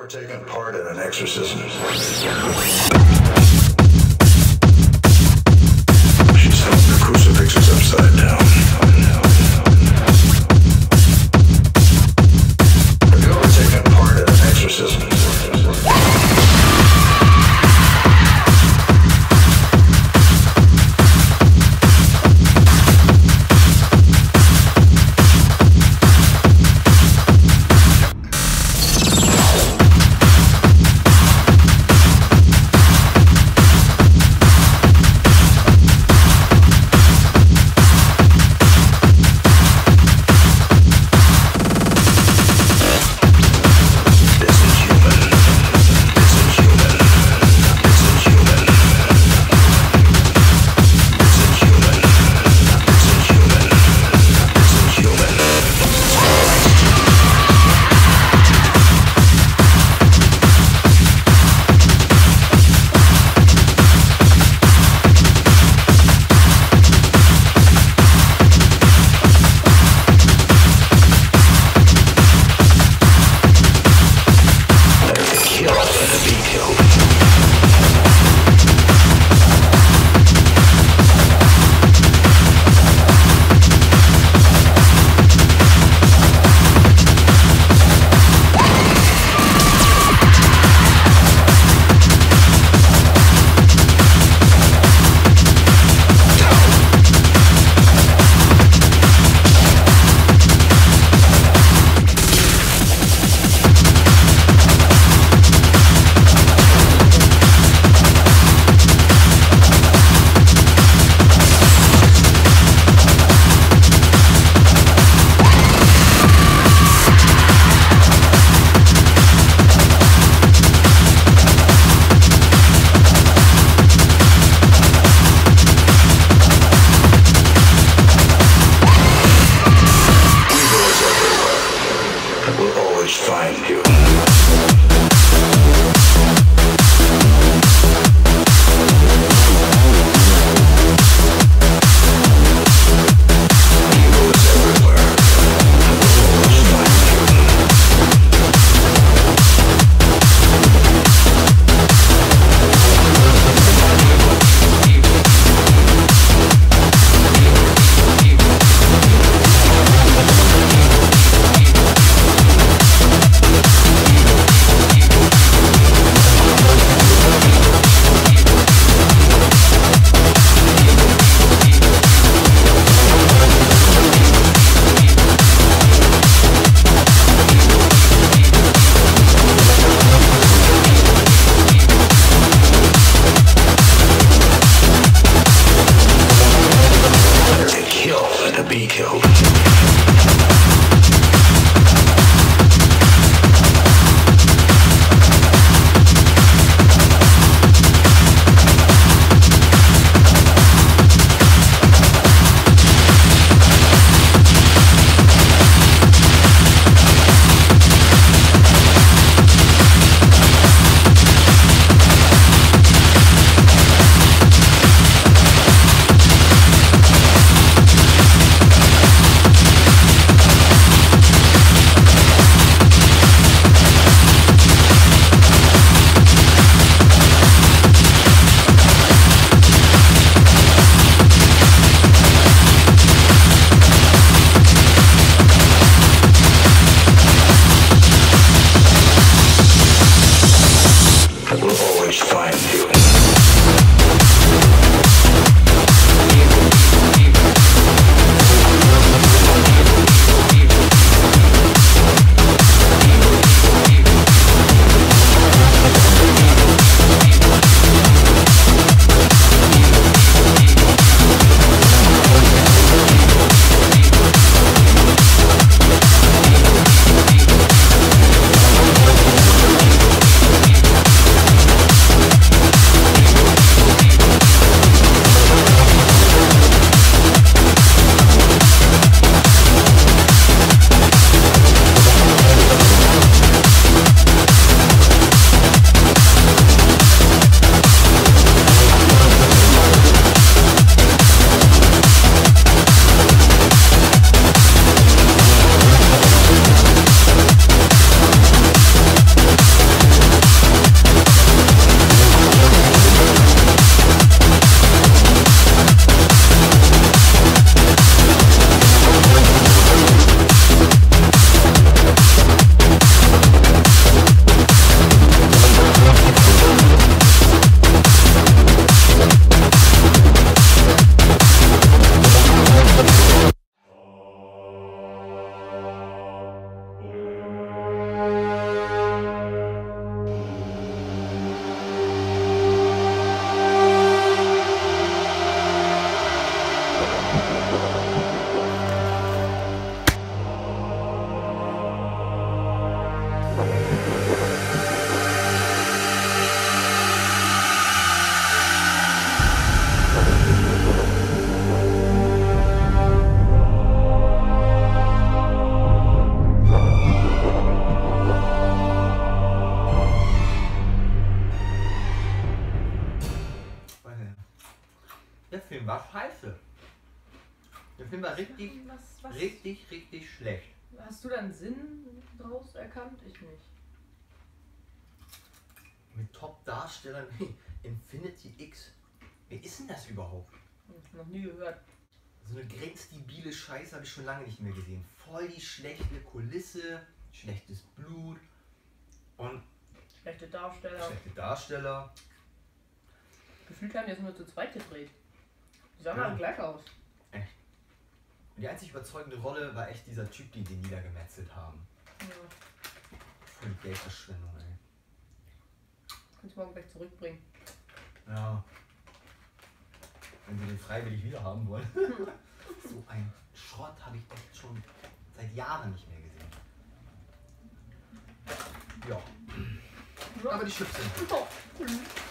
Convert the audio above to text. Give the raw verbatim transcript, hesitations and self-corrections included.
ever taken part in an exorcism? She's held the crucifixes upside down. Have you ever taken part in an exorcism? Der Film war richtig, Was, was? richtig, richtig schlecht. Hast du da einen Sinn draus erkannt? Ich nicht. Mit Top-Darstellern wie Infinity X. Wer ist denn das überhaupt? Hm, noch nie gehört. So eine grenzdebile Scheiße habe ich schon lange nicht mehr gesehen. Voll die schlechte Kulisse, schlechtes Blut und Schlechte Darsteller. schlechte Darsteller. Gefühlt haben die jetzt nur zu zweit gedreht. Die sahen Ja. alle gleich aus. Echt. Und die einzig überzeugende Rolle war echt dieser Typ, den die niedergemetzelt haben. Ja. Voll die Geldverschwendung, ey. Kannst du morgen gleich zurückbringen. Ja. Wenn sie den freiwillig wieder haben wollen. So ein Schrott habe ich echt schon seit Jahren nicht mehr gesehen. Ja. Aber die Chips sind gut. Oh.